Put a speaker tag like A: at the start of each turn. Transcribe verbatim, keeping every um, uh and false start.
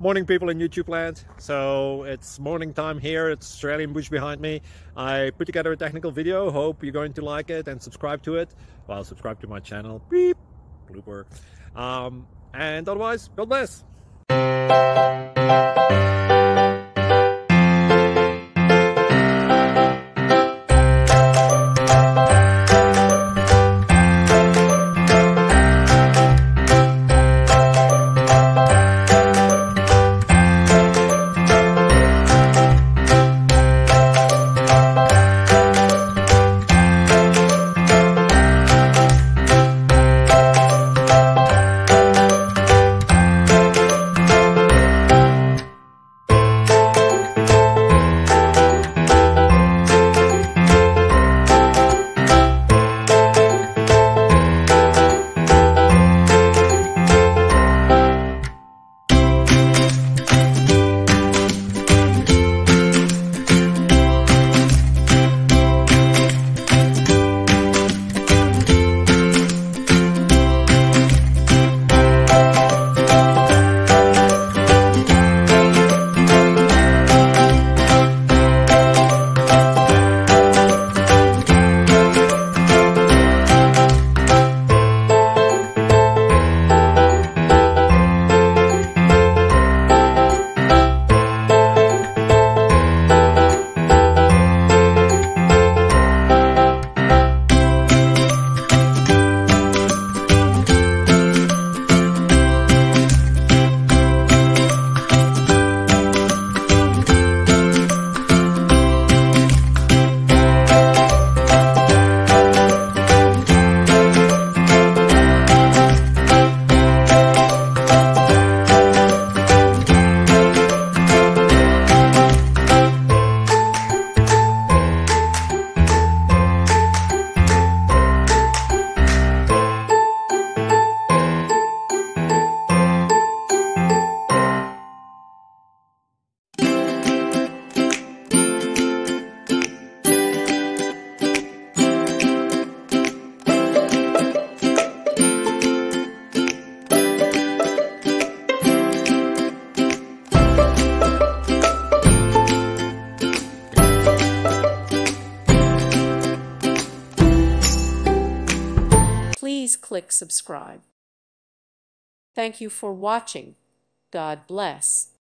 A: Morning, people in YouTube land. So it's morning time here. It's Australian bush behind me. I put together a technical video. Hope you're going to like it and subscribe to it. Well, subscribe to my channel. Beep. Blooper. Um, and otherwise, God bless.
B: Please click subscribe. Thank you for watching. God bless.